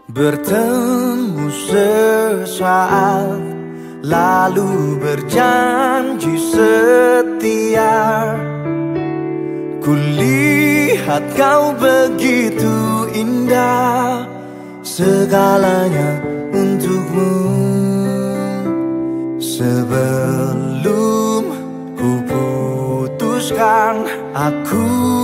Bertemu sesaat, lalu berjanji setia. Kulihat kau begitu indah, segalanya untukmu. Sebelum ku putuskan aku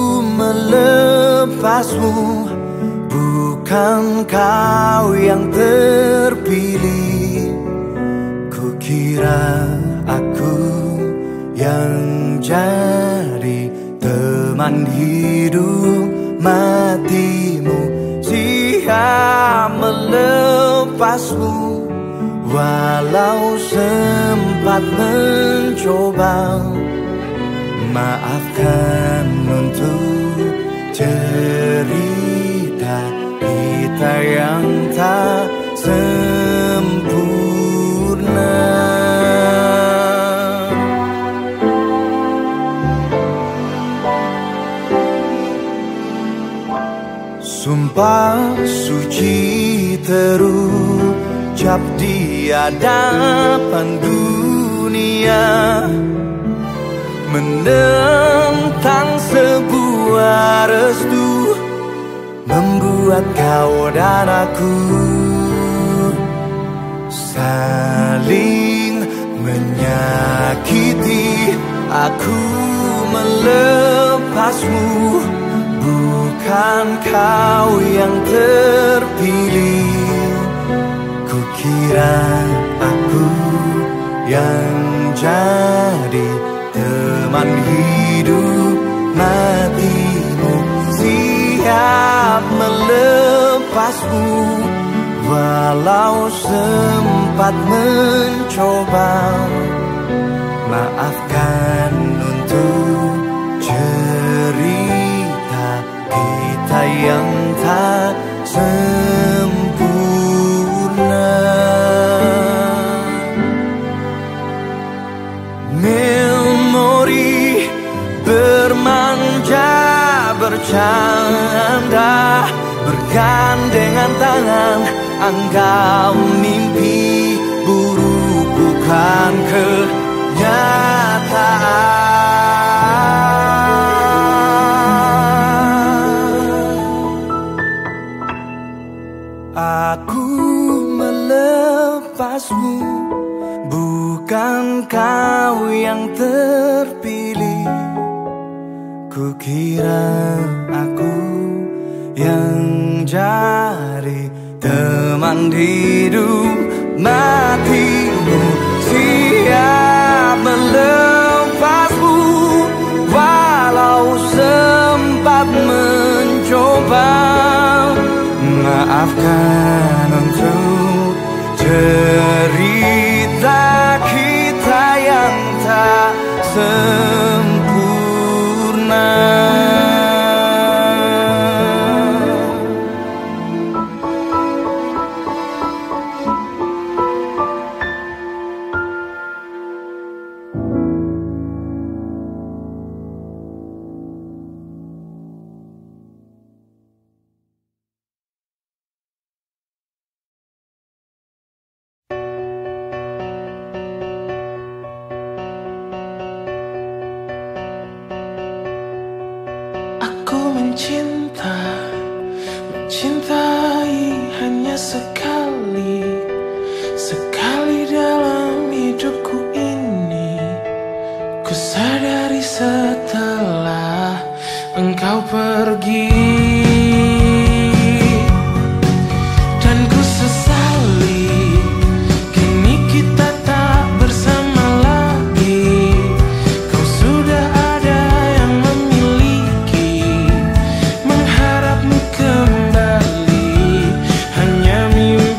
melepasmu, bukan kau yang terpilih. Kukira aku yang jadi teman hidup matimu. Siap melepasmu, walau sempat mencoba. Maafkan untuk cerita kita yang tak sempurna. Sumpah suci terucap di hadapan dunia, menentang sebuah restu, membuat kau dan aku saling menyakiti. Aku melepasmu, bukan kau yang terpilih. Kukira aku yang jadi teman hidup matimu. Siap melepasmu, walau sempat mencoba. Maafkan untuk cerita kita yang tak sempurna. Memori bermanja bercanda, bergandengan tangan, anggap mimpi buruk bukan kenyataan. Aku melepasmu, bukan kau yang terpilih. Kukira aku yang jadi teman hidup matimu. Siap melepasmu, walau sempat mencoba. Maafkan untuk cerita kita yang tak sempurna. Mencintai hanya sekali, sekali dalam hidupku ini. Ku sadari setelah engkau pergi, dan ku sesali kini kita tak bersama lagi. Kau sudah ada yang memiliki, mengharapmu kembali hanya mimpi.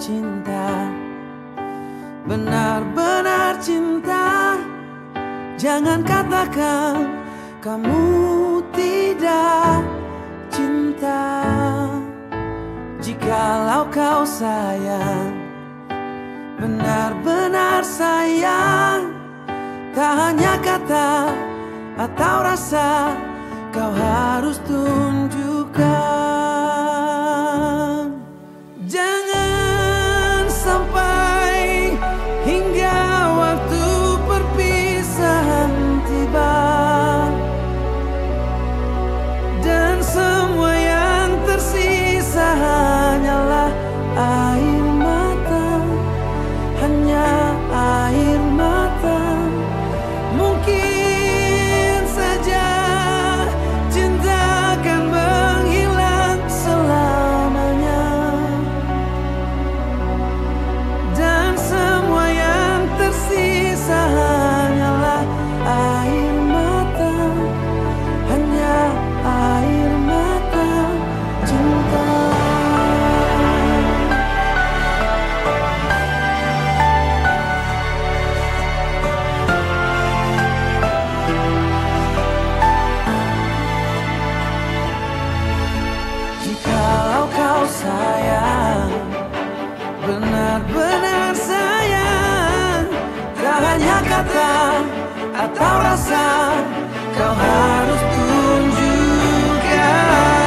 cinta, benar-benar cinta. Jangan katakan kamu tidak cinta. Jikalau kau sayang, benar-benar sayang, tak hanya kata atau rasa, kau harus tunjukkan. Jangan sampai hingga waktu perpisahan tiba, dan semua yang tersisa hanyalah air mata, hanya air mata. Mungkin saja cinta akan menghilang selamanya, dan semua yang tersisa hanyalah air mata, hanya air mata cinta. Jikalau kau sayang, benar-benar sayang, tak hanya kata atau rasa, kau harus tunjukkan.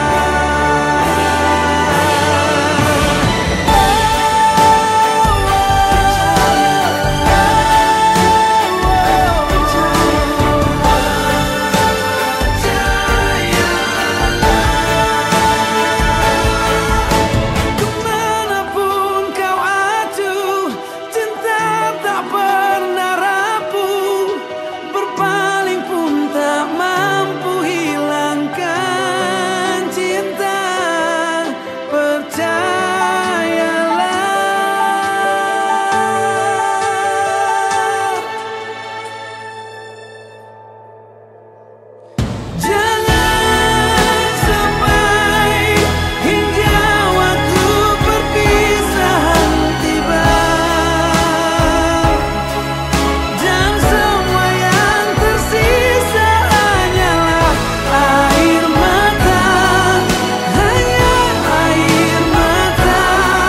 Kemanapun kau acuh, cinta tak pernah rapuh, berpaling pun tak mampu hilangkan cinta. Percayalah, jangan sampai hingga waktu perpisahan tiba, dan semua yang tersisa hanyalah air mata, hanya air mata.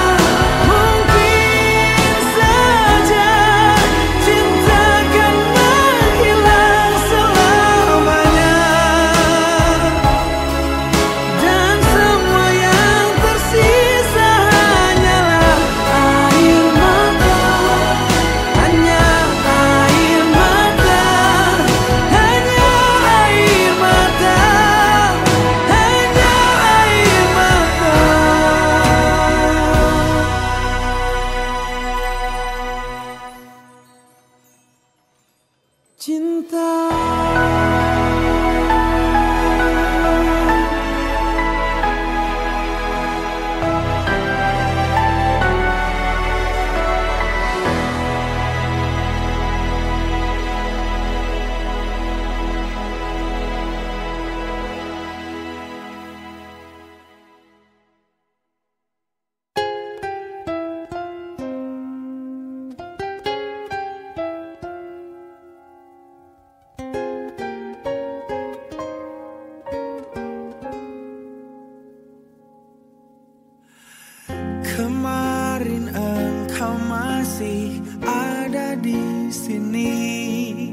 Mungkin saja cinta akan menghilang selamanya, dan semua yang tersisa hanyalah air mata, hanya air mata, hanya air mata, hanya air mata. Cinta. Kemarin engkau masih ada di sini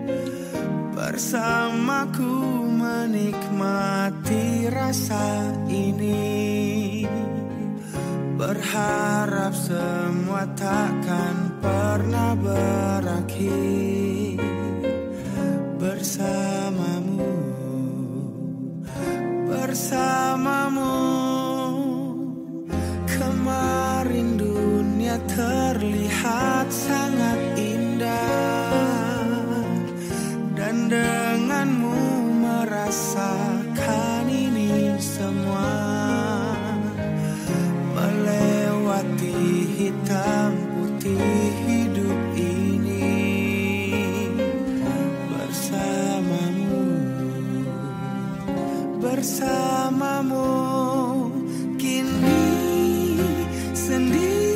bersamaku menikmati rasa ini, berharap semua takkan pernah berakhir bersamamu, bersamamu. Kemarin dunia terlihat sangat indah, dan denganmu merasakan ini semua, melewati hitam putih hidup ini bersamamu, bersamamu. Kini sendiri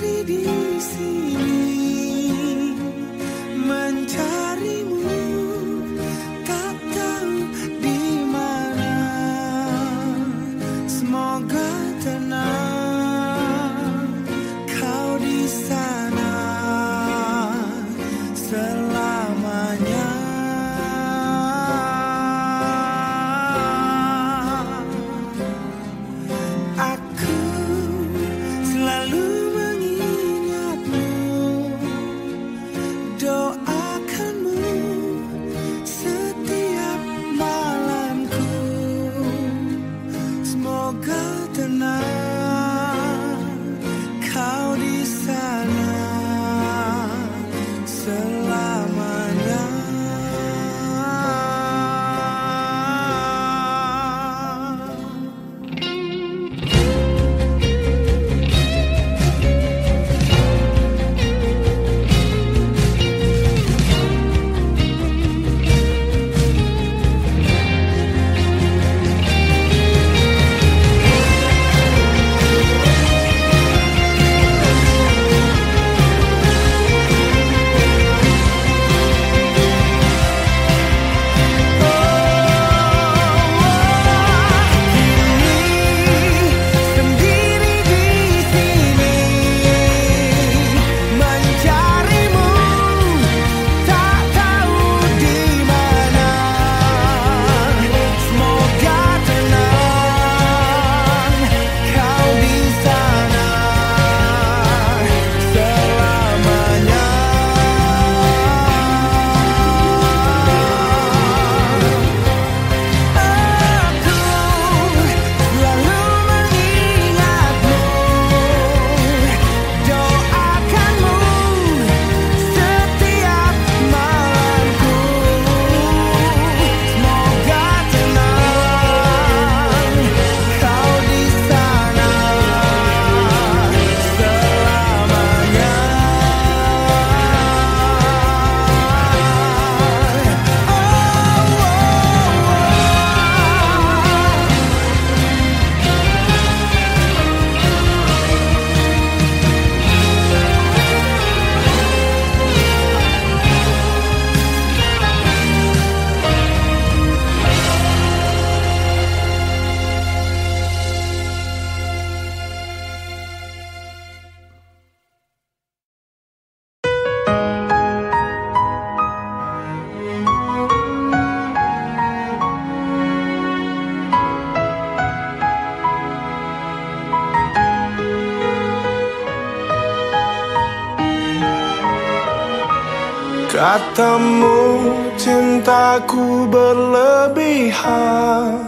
Katamu cintaku berlebihan,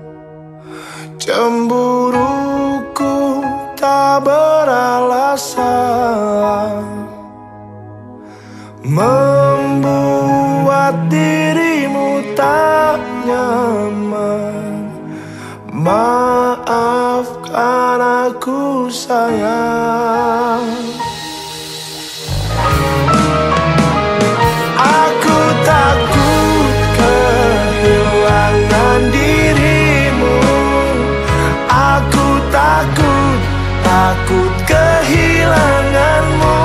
cemburuku tak beralasan, membuat dirimu tak nyaman. Maafkan aku sayang. Aku takut kehilangan dirimu. Aku takut kehilanganmu.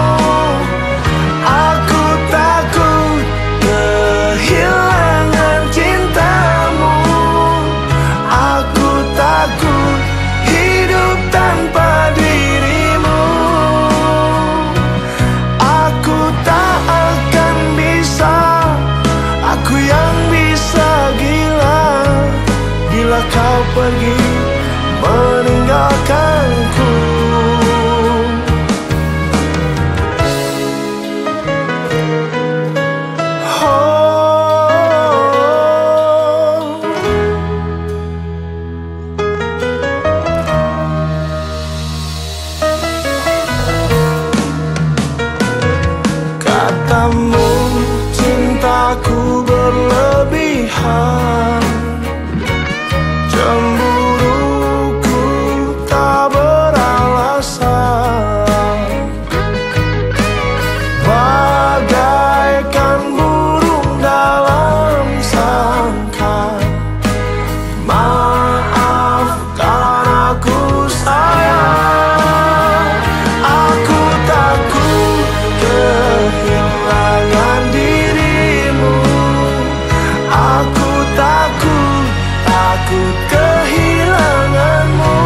Aku takut kehilangan cintamu. Aku takut hidup tanpa dirimu. Aku tak akan bisa, aku yang bisa gila bila kau pergi meninggalkanku. Katamu cintaku berlebihan, cemburuku tak beralasan, bagaikan burung dalam sangkar. Maafkan aku sayang. Aku takut kehilangan dirimu. Aku takut kehilanganmu.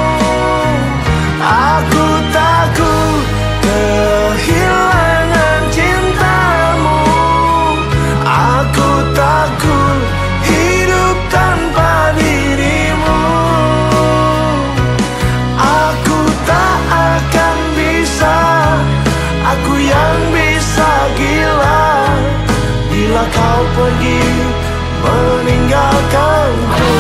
Aku takut kehilangan cintamu. Aku takut hidup tanpa dirimu. Aku tak akan bisa, aku yang bisa gila bila kau pergi meninggalkanku.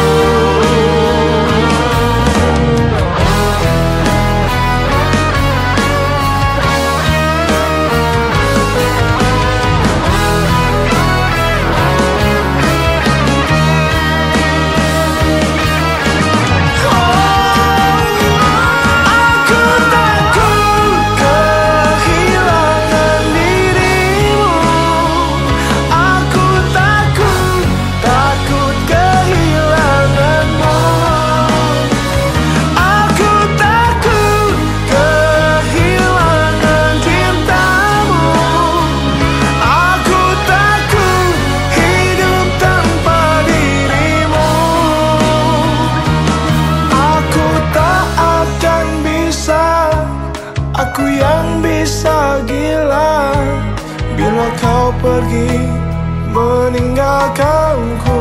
Aku takut kehilangan dirimu. Aku takut kehilanganmu. Aku takut kehilangan cintamu. Aku takut hidup tanpa dirimu. Aku tak akan bisa, aku yang bisa gila bila kau pergi meninggalkanku.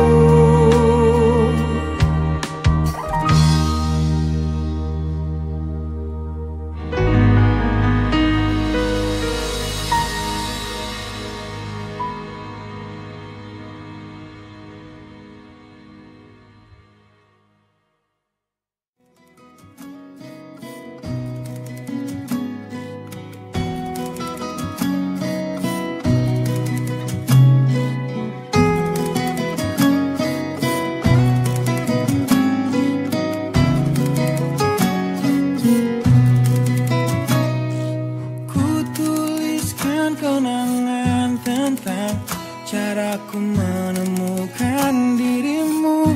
Kenangan tentang caraku menemukan dirimu,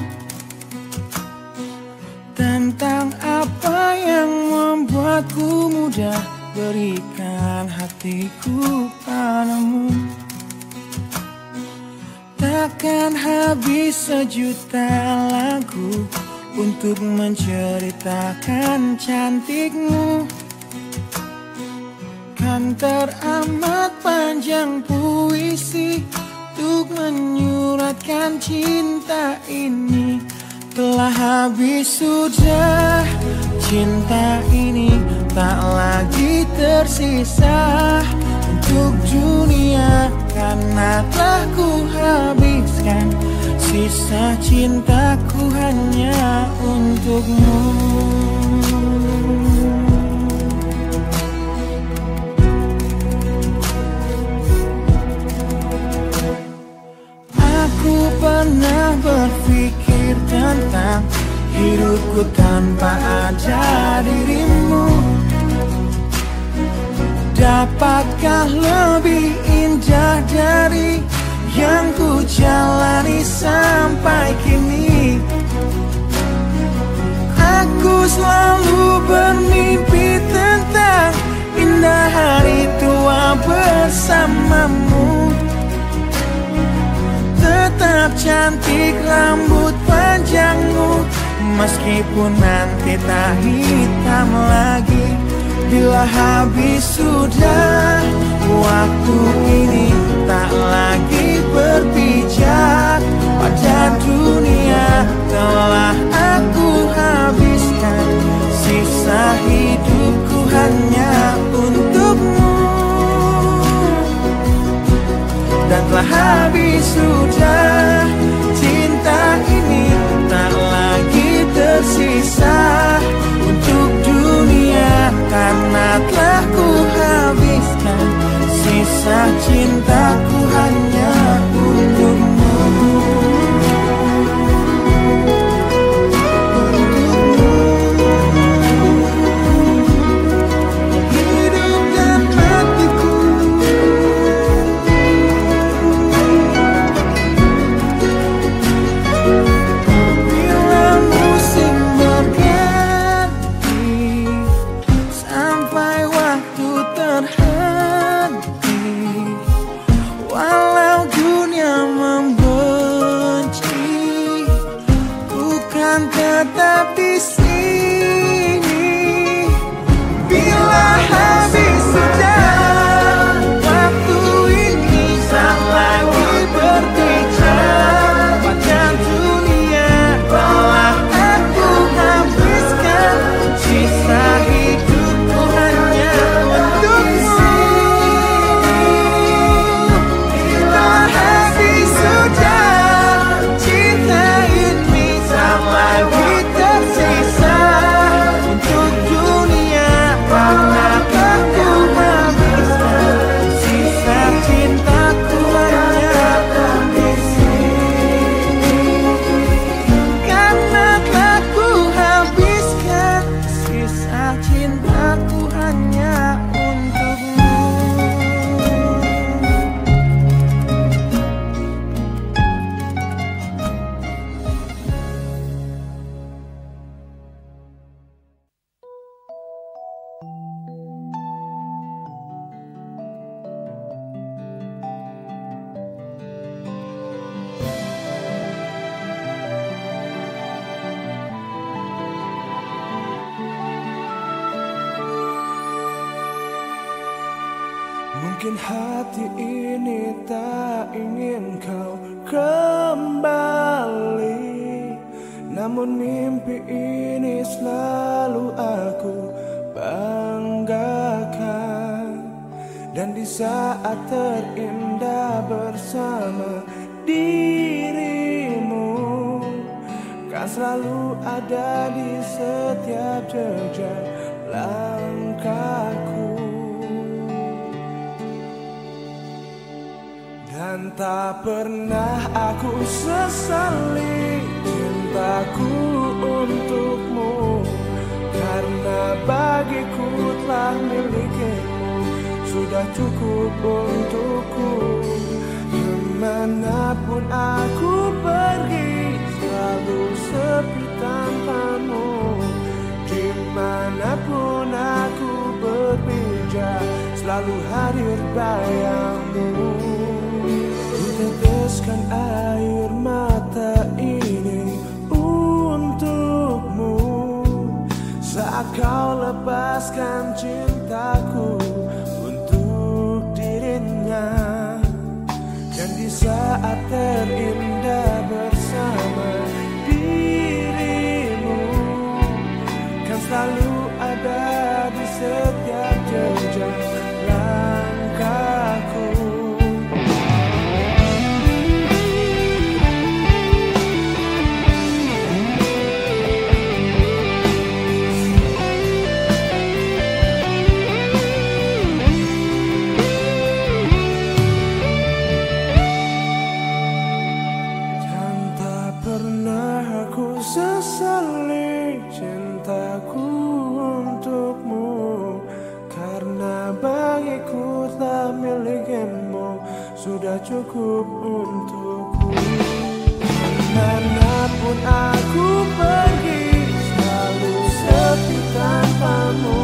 tentang apa yang membuatku mudah berikan hatiku padamu. Takkan habis sejuta lagu untuk menceritakan cantikmu. Kan teramat panjang puisi untuk menyuratkan cinta ini. Telah habis sudah cinta ini, tak lagi tersisa untuk dunia. karena telah ku habiskan sisa cintaku hanya untukmu. Aku pernah berpikir tentang hidupku tanpa ada dirimu. Dapatkah lebih indah dari yang ku jalani sampai kini? Aku selalu bermimpi tentang indah hari tua bersamamu. Tetap cantik rambut panjangmu, meskipun nanti tak hitam lagi. Bila habis sudah waktu ini, tak lagi berpijak pada dunia. Telah aku habiskan sisa hidupku hanya untukmu. Dan telah habis sudah cinta ini, tak lagi tersisa untuk dunia, karena telah ku habiskan sisa cintaku hanya untukmu. Hidup dan matiku, bila musim berganti, sampai waktu terhenti, walau dunia membenci, ku kan tetap di sini. Bila habis sudah waktu ini, tak lagi berpijak pada dunia. Telah aku habiskan sisa hidupku hanya untukmu. Bila habis sudah cinta ini, tak lagi tersisa untuk dunia, karena aku habiskan sisa cintaku hanya di sini. Karena telah ku habiskan sisa cintaku hanya untukmu. Mungkin hati ini tak ingin kau kembali, namun mimpi ini selalu aku banggakan. Dan di saat terindah bersama dirimu, kan selalu ada di setiap jejak langkahku. Dan tak pernah aku sesali cintaku untukmu, karena bagiku telah milikimu sudah cukup untukku. Kemanapun aku pergi, selalu sepi tanpamu. Dimanapun aku berpijak, selalu hadir bayangmu. Teteskan air mata ini untukmu, saat kau lepaskan cintaku untuk dirinya. Dan di saat terindah bersama dirimu, kan selalu ada di setiap jejak langkahku. sesali cintaku untukmu, karena bagiku tak milikmu sudah cukup untukku. Kemanapun aku pergi, selalu sepi tanpamu.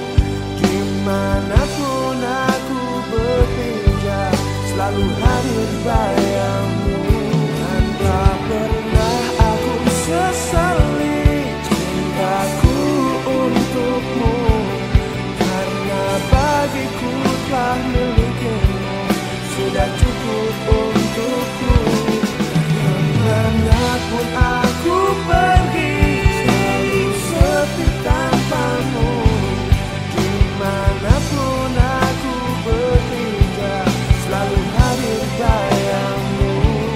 Dimanapun aku berpindah, selalu hadir bayangmu. Tanpa pernah aku sesali cintaku untukmu, karena bagiku telah milikmu sudah cukup untukku. Kemanapun aku pergi, selalu sepi tanpamu. Dimanapun aku berpindah, selalu hadir bayangmu.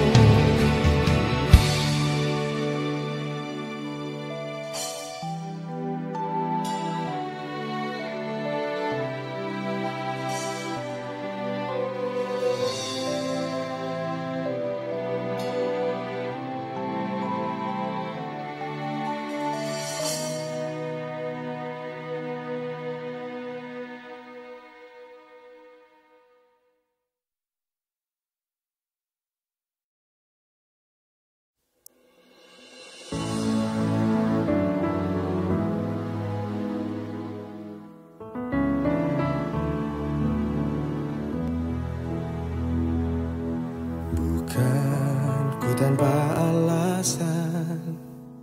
Tanpa alasan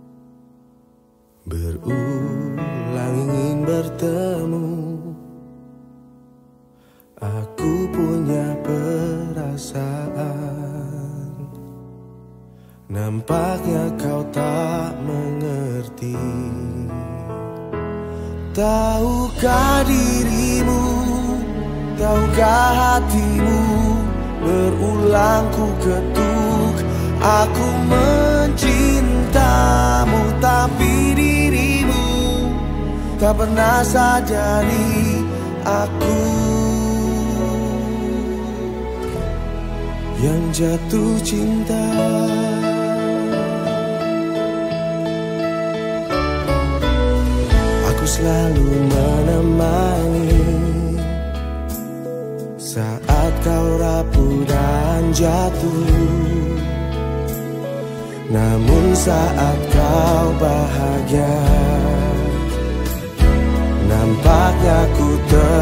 berulang ingin bertemu, aku punya perasaan. Nampaknya kau tak mengerti. Tahukah dirimu, tahukah hatimu, berulang ku ketuk. Aku mencintamu, tapi dirimu tak pernah sadari aku yang jatuh cinta. Aku selalu menemani saat kau rapuh dan jatuh. Namun saat kau bahagia, nampaknya ku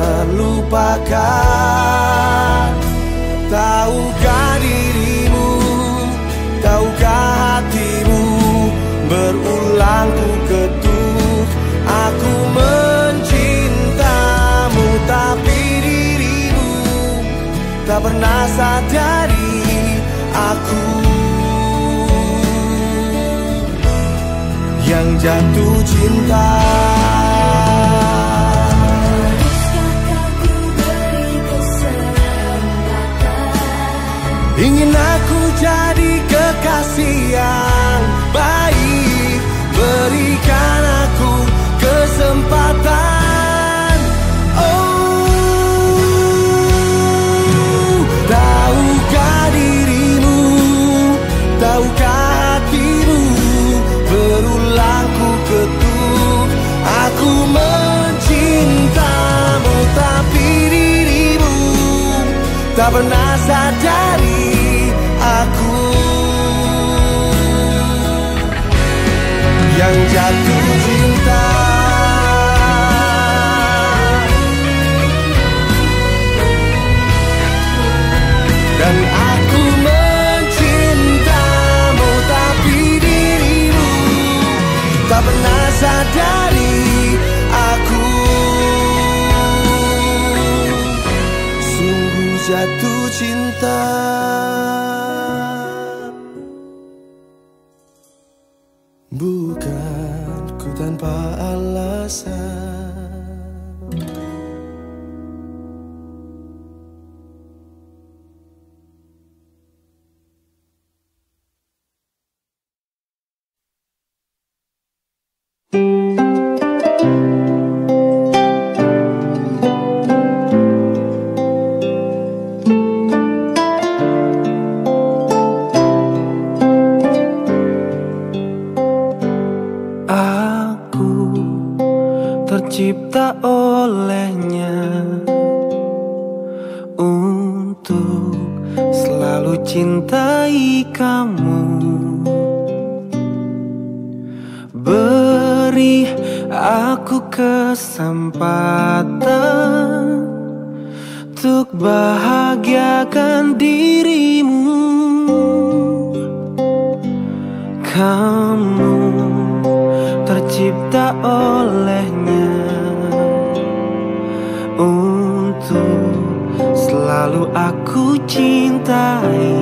terlupakan. Tahukah dirimu, tahukah hatimu, berulang ku ketuk. Aku mencintamu, tapi dirimu tak pernah sadari aku yang jatuh cinta. Ingin aku jadi kekasih yang baik, berikan aku kesempatan. Oh, tahukah dirimu, tahukah hatimu, berulang ku ketuk. Aku mencintamu, tapi dirimu tak pernah sadari aku yang jatuh cinta. Dan aku mencintamu, tapi dirimu tak pernah sadari aku sungguh jatuh cinta. Bukan ku tanpa alasan. tercipta olehnya untuk selalu cintai kamu. Beri aku kesempatan untuk bahagiakan dirimu. Kamu tercipta olehnya untuk selalu aku cintai.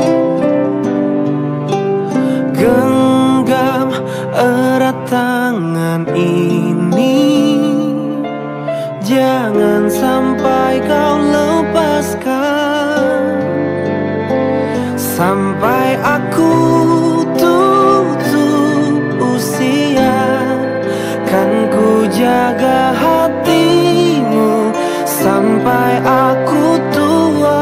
Genggam erat tangan ini, jangan sampai kau lepaskan. Sampai aku tutup usia, kan ku jaga hatimu sampai aku tua.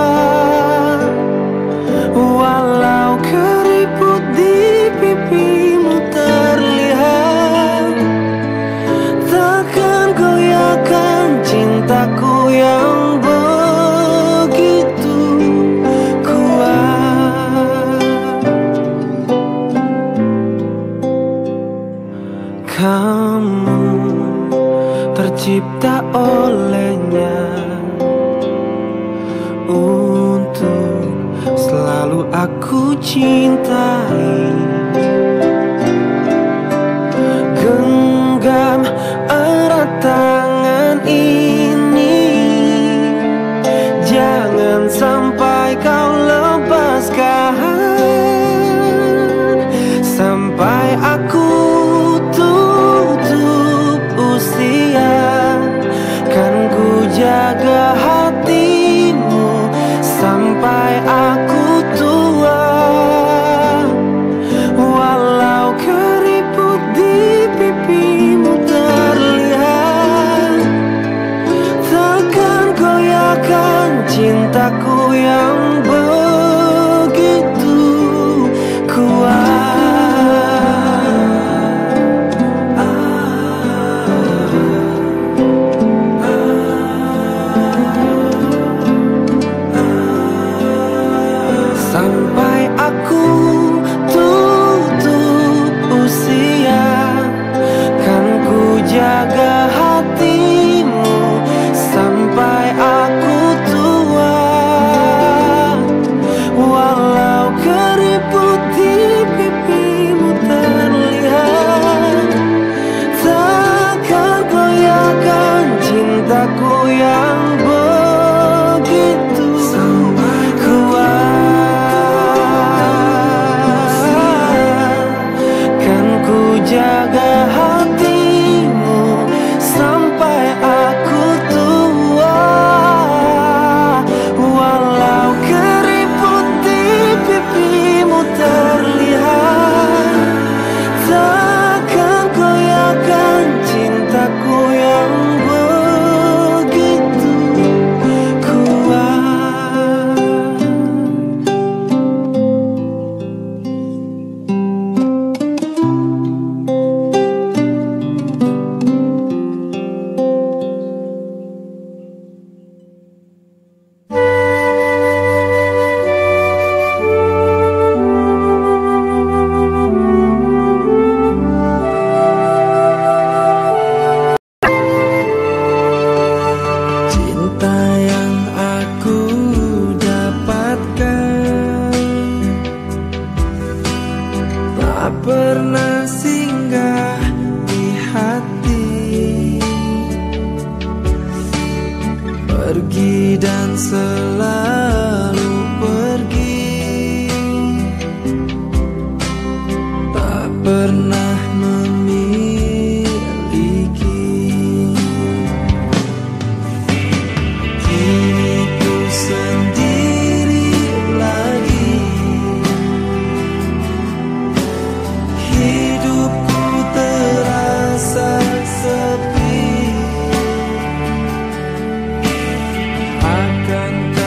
Walau keriput di pipimu terlihat, takkan goyahkan cintaku yang begitu kuat. Kamu tercipta olehnya untuk selalu aku cintai. Genggam erat tangan ini, jangan sampai kau lepaskan. Sampai aku tutup usia, kan ku jaga hatimu sampai aku tua. Walau keriput di pipimu terlihat, takkan goyahkan cintaku yang begitu kuat. Sampai aku tutup usia, kan ku jaga hatimu sampai aku tua. Walau keriput di pipimu terlihat, takkan goyahkan cintaku yang begitu kuat. Jaga hatimu sampai aku tua. Walau keriput di pipimu terlihat, takkan goyahkan cintaku yang begitu kuat. Cinta yang aku dapatkan tak pernah singgah di hati, pergi dan selalu pergi, tak pernah memiliki. Kini ku sendiri lagi, hidupku terasa sepi. Akankah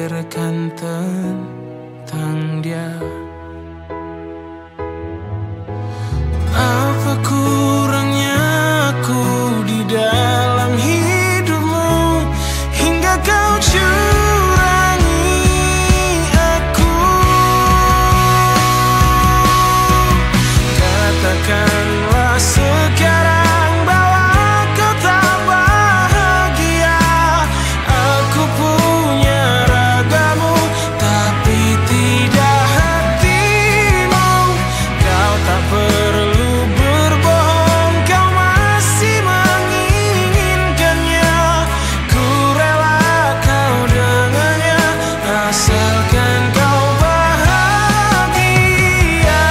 memikirkan tentang dia. Apa kurangnya aku di dalam hidupmu hingga kau curangi aku? Katakanlah sekarang bahwa kau tak bahagia. Aku punya ragamu tapi tidak hatimu. Kau tak perlu berbohong, kau masih menginginkannya. Ku rela kau dengannya asalkan kau bahagia.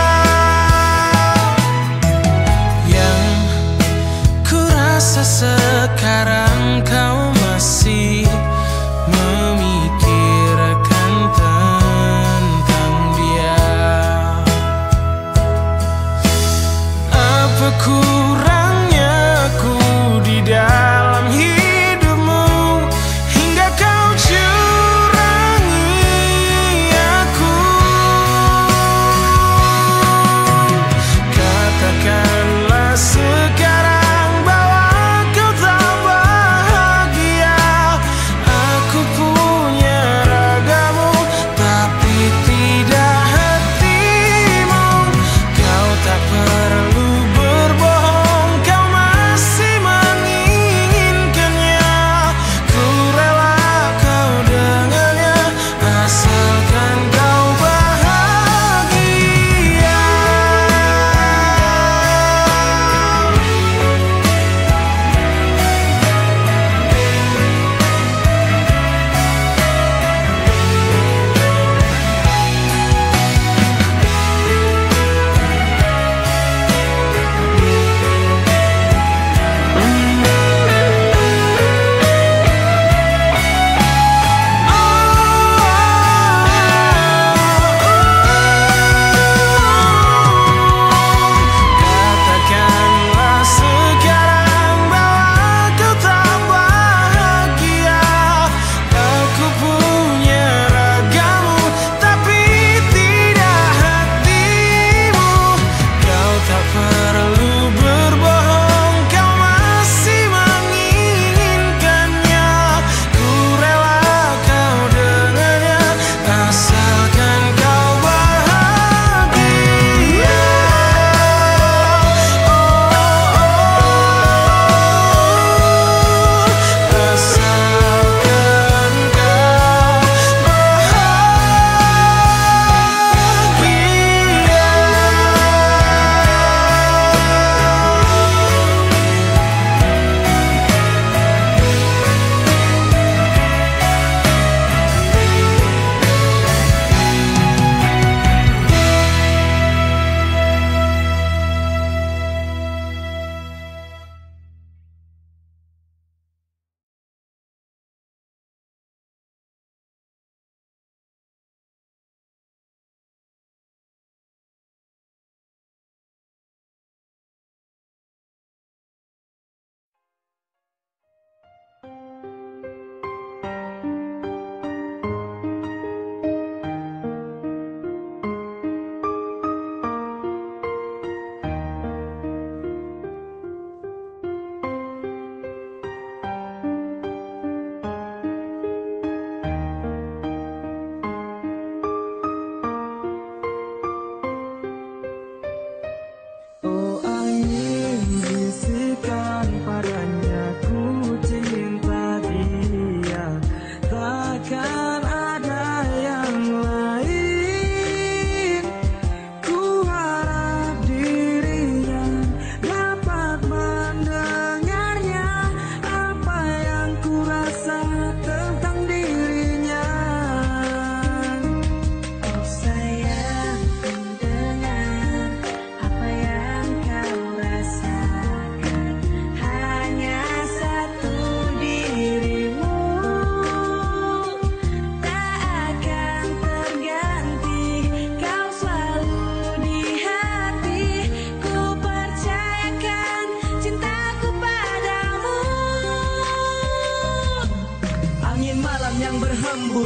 Yang ku rasa sekarang kau masih memikirkan tentang dia. Apa kurangnya aku di dalam hidupmu hingga kau curangi aku? Katakanlah sekarang bahwa kau tak bahagia. Aku punya ragamu tapi tidak hatimu. Kau tak perlu berbohong, kau masih menginginkannya. Ku rela kau dengannya asalkan kau bahagia. Katakanlah sekarang bahwa kau tak bahagia. Aku punya ragamu tapi tidak hatimu. Kau tak perlu berbohong, kau masih menginginkannya. Ku rela kau dengannya asalkan kau bahagia. Asalkan Oh angin, bisikan padanya ku cinta dia.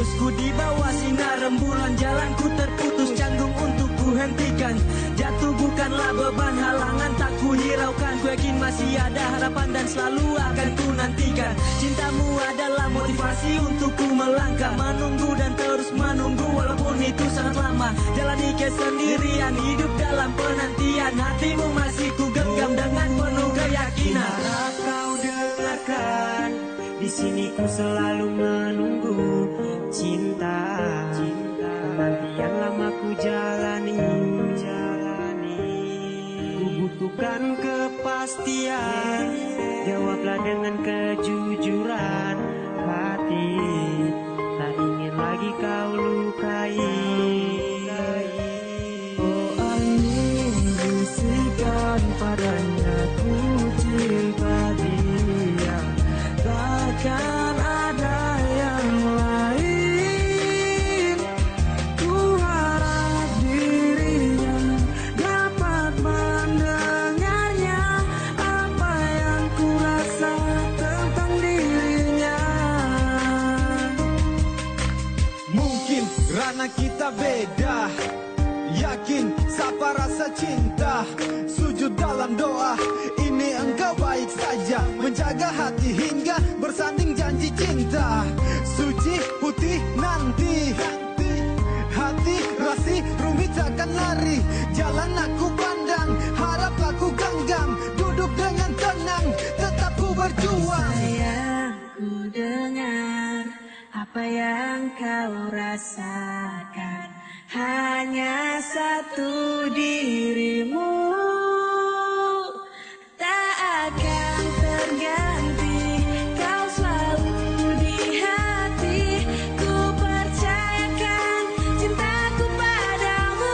Ku di bawah sinar rembulan, jalanku terputus, canggung untuk ku hentikan. Jatuh bukanlah beban, halangan tak ku hiraukan. Ku yakin masih ada harapan dan selalu akan ku nantikan. Cintamu adalah motivasi untuk ku melangkah, menunggu dan terus menunggu walaupun itu sangat lama. Jalani kesendirian, hidup dalam penantian. Hatimu masih ku genggam dengan penuh keyakinan. Harap kau dengarkan, di sini ku selalu menunggu. Cinta, penantian lama ku jalani. Ku butuhkan kepastian, jawablah dengan kejujuran. Hati tak ingin lagi kau lukai. Oh angin bisikan padanya, ku cinta dia, takkan ada yang lain. Ku harap dirinya dapat mendengarnya, apa yang ku rasa tentang dirinya. Mungkin karena kita beda, yakin siapa rasa cinta. Sujud dalam doa, ini engkau baik saja, menjaga hati hingga bersanding janji cinta. Suci putih nanti, hati rasih rumit takkan lari. Jalan aku pandang, harap aku genggam, duduk dengan tenang, tetap ku berjuang. Sayang, ku dengar apa yang kau rasakan, hanya satu dirimu tak akan terganti. Kau selalu di hati, ku percayakan cintaku padamu.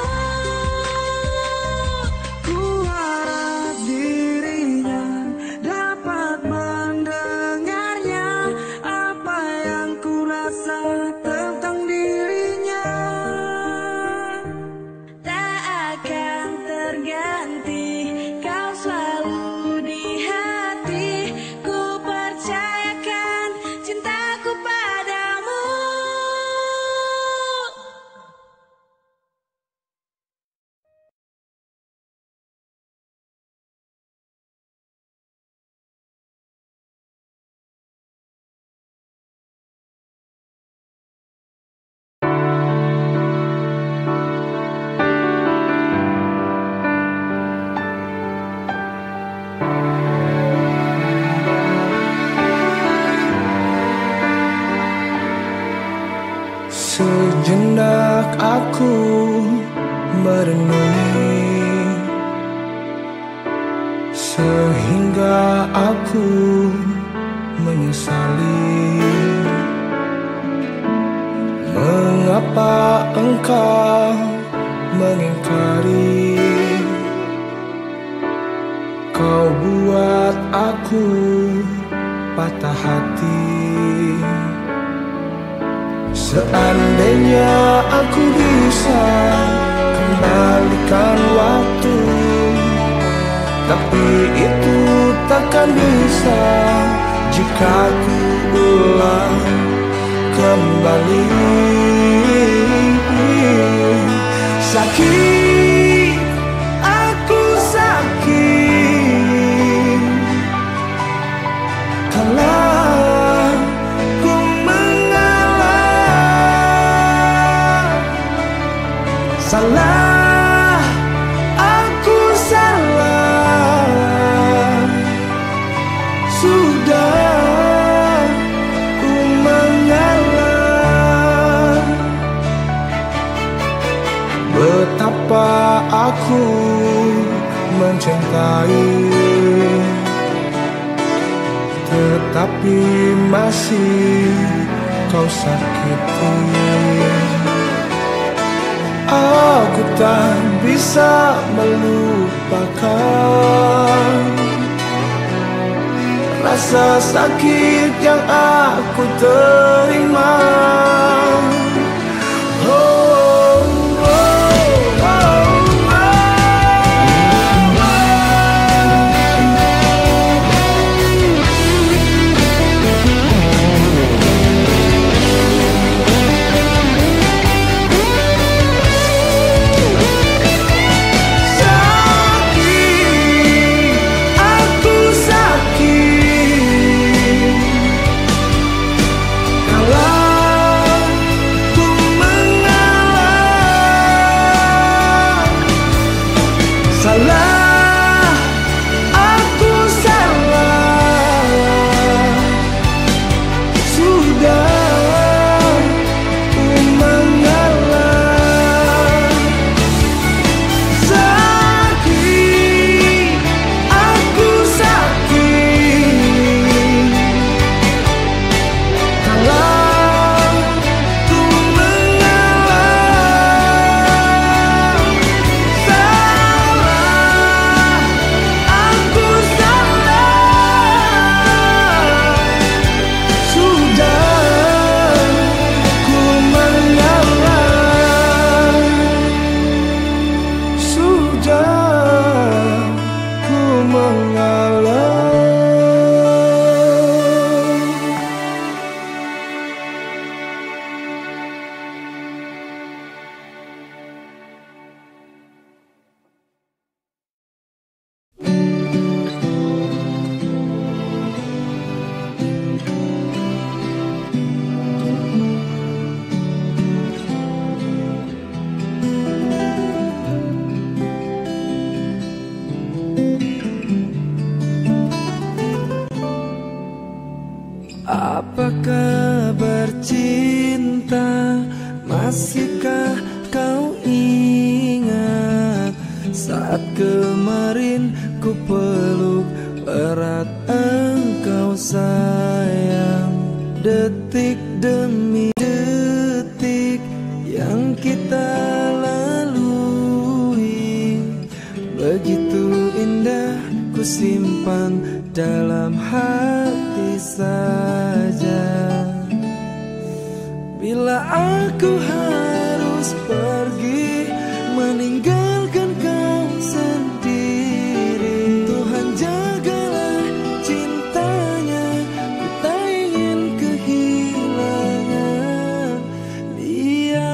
Ku harap dirinya dapat mendengarnya, apa yang ku rasa tentang dirinya. Tak akan terganti, kau selalu di hati, ku percayakan cintaku padamu. Sejenak aku merenungi, sehingga aku menyesali mengapa engkau mengingkari. Kau buat aku patah hati. Seandainya aku bisa kembalikan waktu, tapi itu takkan bisa jika ku ulang kembali. Sakit, aku sakit, kalah ku mengalah. Salah, aku salah, sudah ku mengalah. Betapa aku mencintai, tetapi masih kau sakiti. Aku tak bisa melupakan rasa sakit yang aku terima. Oh, oh, oh, oh. Masihkah kau ingat saat kemarin ku peluk erat engkau sayang? Detik demi detik yang kita lalui begitu indah, ku simpan dalam hati saja. Bila aku harus pergi meninggalkan kau sendiri, Tuhan jagalah cintanya, ku tak ingin kehilangan dia.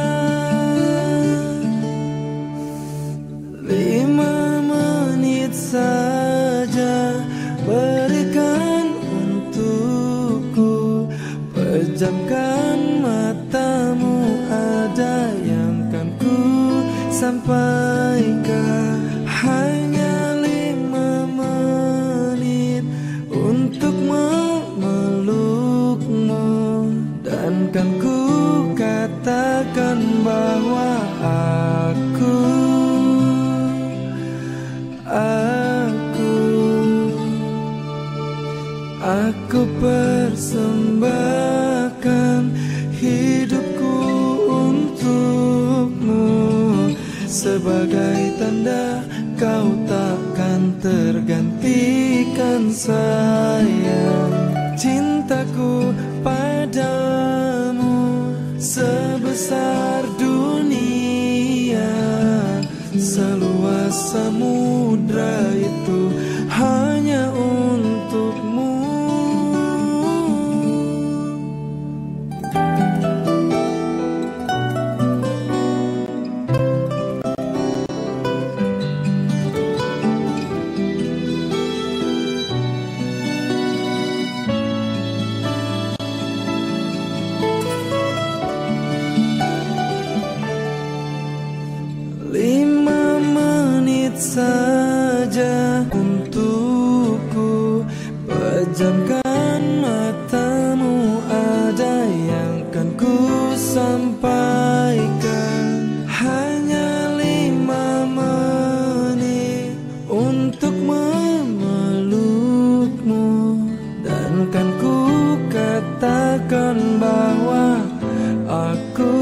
5 menit saja berikan untukku, pejamkan matamu, ada yang kan ku sampaikan. Hanya 5 menit untuk memelukmu, dan kan ku katakan bahwa aku persembahkan hidupku untukmu, sebagai tanda kau takkan tergantikan sayang. Cintaku padamu sebesar dunia, seluas samudra itu hanya untukmu. Saja untukku, pejamkan matamu, ada yang kan ku sampaikan. Hanya 5 menit untuk memelukmu, dan kan ku katakan bahwa aku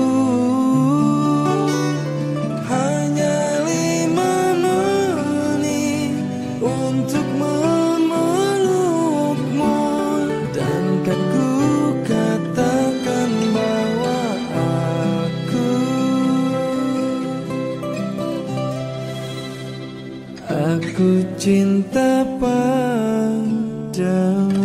untuk memelukmu, dan kan ku katakan bahwa aku cinta padamu.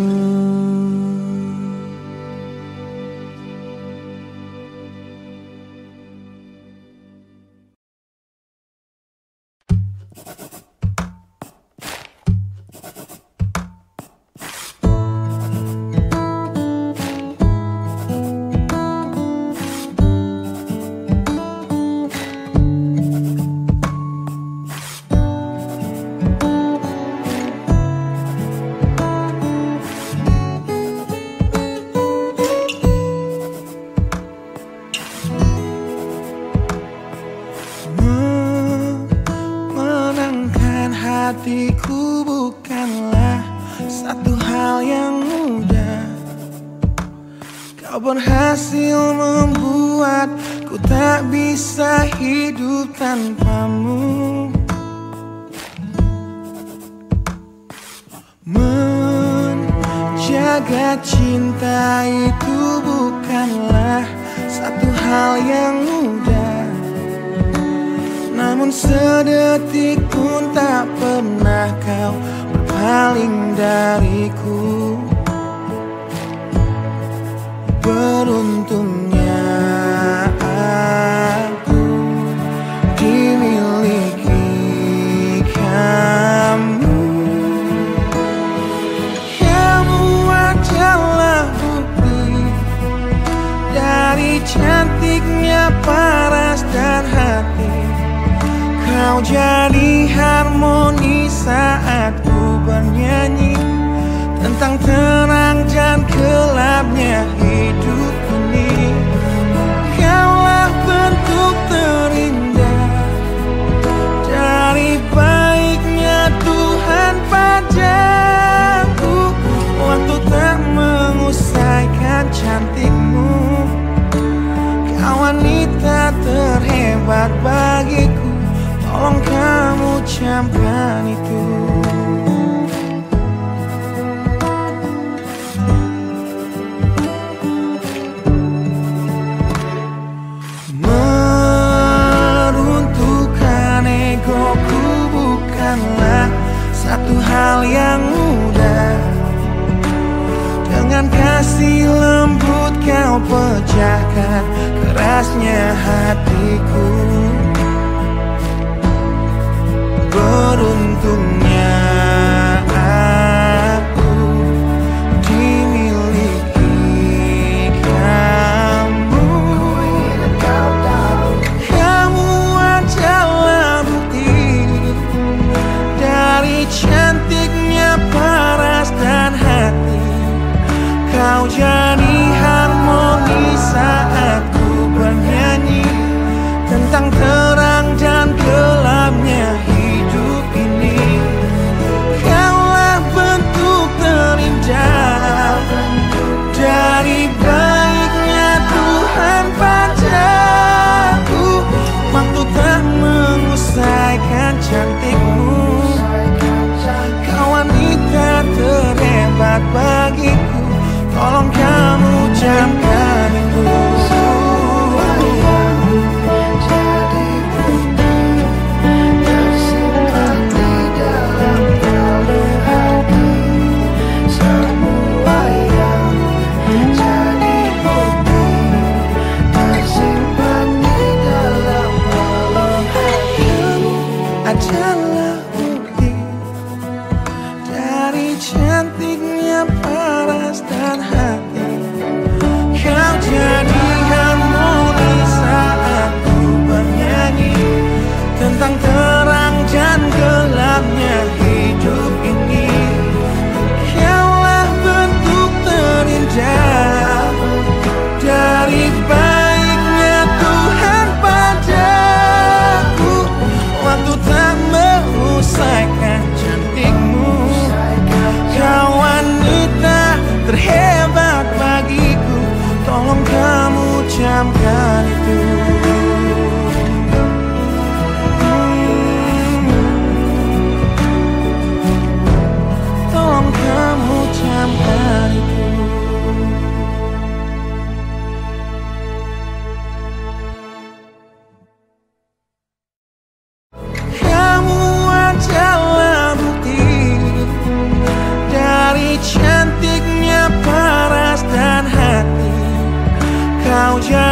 Hatiku bukanlah satu hal yang mudah. Kau berhasil membuatku tak bisa hidup tanpamu. Menjaga cinta itu bukanlah satu hal yang mudah, namun sedetik pun tak pernah kau berpaling dariku. Beruntungnya aku dimiliki kamu. Kamu adalah bukti dari cantiknya paras dan hati. Kau jadi harmoni saat ku bernyanyi tentang terang dan gelapnya hidup ini. Kaulah wanita terhebat bagiku, tolong kamu camkan itu. Meruntuhkan egoku bukanlah satu hal yang mudah. Dengan kasih lembut kau pecahkan kerasnya hatiku. Beruntungnya aku dimiliki kamu. Kamu adalah bukti dari cantiknya paras dan hati. Kau jadi harmoni saat ku bernyanyi tentang terang dan gelapnya hidup ini. Kaulah bentuk terindah dari baiknya Tuhan padaku. Waktu tak mengusaikan cantikmu. Kau wanita terhebat bagiku, tolong kamu camkan itu. Jadi bukti tersimpan di dalam kalung hati. Semua yang jadi bukti tersimpan di dalam kalung hati. Adalah bukti dari cantiknya paras dan hati. Kau jadi harmoni saat ku bernyanyi tentang terang dan gelapnya hidup ini. Kaulah bentuk terindah dari baiknya Tuhan padaku. Waktu tak mengusaikan cantikmu. Kau wanita terhebat bagiku, tolong kamu camkan itu. Tolong kamu camkan itu. Kamu adalah bukti dari cantiknya paras dan hati. Kau jadi